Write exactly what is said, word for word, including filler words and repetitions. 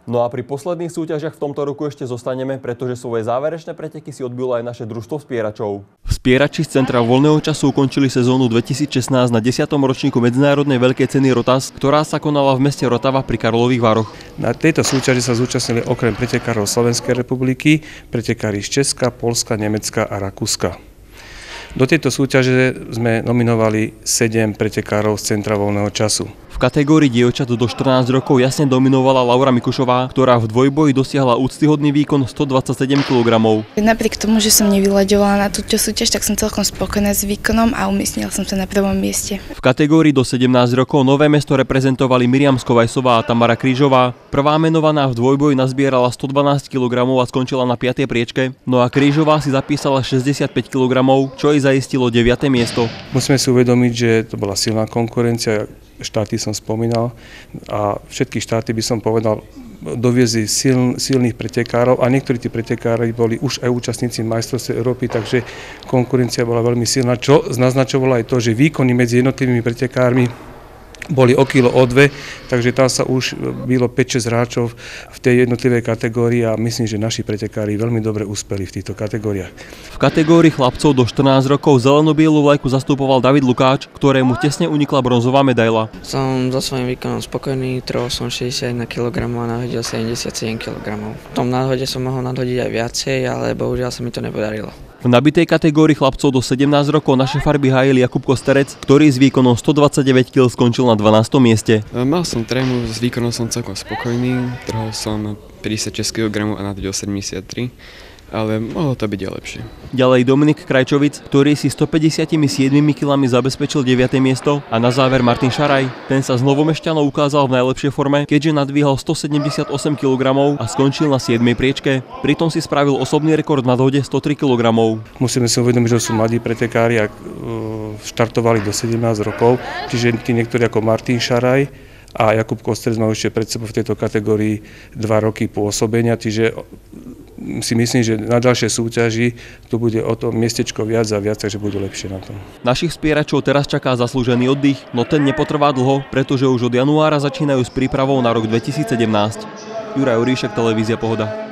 No a pri posledných súťažiach v tomto roku ešte zostaneme, pretože svoje záverečné preteky si odbilo aj naše družstvo vspieračov. Vspierači z Centra voľného času ukončili sezónu dvetisícšestnásť na desiatom ročníku medzinárodnej veľkej ceny Rotas, ktorá sa konala v meste Rotava pri Karlových Varoch. Na tejto súťaži sa zúčastnili okrem pretekárov Slovenskej republiky pretekári z Česka, Poľska, Nemecka a Rakúska. Do tejto súťaže sme nominovali sedem pretekárov z Centra voľného času. V kategórii dievčat do štrnásť rokov jasne dominovala Laura Mikušová, ktorá v dvojboji dosiahla úctyhodný výkon stodvadsaťsedem kilogramov. Napriek tomu, že som nevyľaďovala na túto súťaž, tak som celkom spokojná s výkonom a umiestnila som sa na prvom mieste. V kategórii do sedemnásť rokov Nové Mesto reprezentovali Miriam Skovajsová a Tamara Krížová. Prvá menovaná v dvojboji nazbierala stodvanásť kilogramov a skončila na piatej priečke, no a Krížová si zapísala šesťdesiatpäť kilogramov, čo jej zaistilo deviate miesto. Musíme si uvedomiť, že to bola silná konkurencia. Štáty som spomínal a všetky štáty by som povedal doviezli sil, silných pretekárov a niektorí tí pretekári boli už aj účastníci majstrovstiev Európy, takže konkurencia bola veľmi silná, čo naznačovalo aj to, že výkony medzi jednotlivými pretekármi boli o kilo, o dve, takže tam sa už bylo päť šesť hráčov v tej jednotlivej kategórii a myslím, že naši pretekári veľmi dobre uspeli v týchto kategóriách. V kategórii chlapcov do štrnásť rokov zelenú-bielu vlajku zastupoval David Lukáč, ktorému tesne unikla bronzová medaila. Som so svojím výkonom spokojný, trval som šesťdesiatjeden kilogramov a nadhodil sedemdesiatsedem kilogramov. V tom nadhode som mohol nadhodiť aj viacej, ale bohužiaľ sa mi to nepodarilo. V nabitej kategórii chlapcov do sedemnásť rokov naše farby hájili Jakub Kosterec, ktorý s výkonom stodvadsaťdeväť kilogramov skončil na dvanástom mieste. Mal som trému, s výkonom som celkom spokojný, trhol som päťdesiatšesť kilogramov a nadhodil sedemdesiattri. Ale mohlo to byť aj lepšie. Ďalej Dominik Krajčovic, ktorý si stopäťdesiatsedem kilami zabezpečil deviate miesto a na záver Martin Šaraj. Ten sa z Novomešťanov ukázal v najlepšej forme, keďže nadvíhal stosedemdesiatosem kilogramov a skončil na siedmej priečke. Pritom si spravil osobný rekord v nadhode stotri kilogramov. Musíme si uvedomiť, že sú mladí pretekári a štartovali do sedemnásť rokov, čiže tí niektorí ako Martin Šaraj a Jakub Kosterec majú ešte pred sebou v tejto kategórii dva roky pôsobenia, čiže si myslím, že na ďalšej súťaži tu bude o to miestečko viac a viac, takže budú lepšie na tom. Našich spieračov teraz čaká zaslúžený oddych, no ten nepotrvá dlho, pretože už od januára začínajú s prípravou na rok dvetisícsedemnásť. Juraj Oríšek, televízia Pohoda.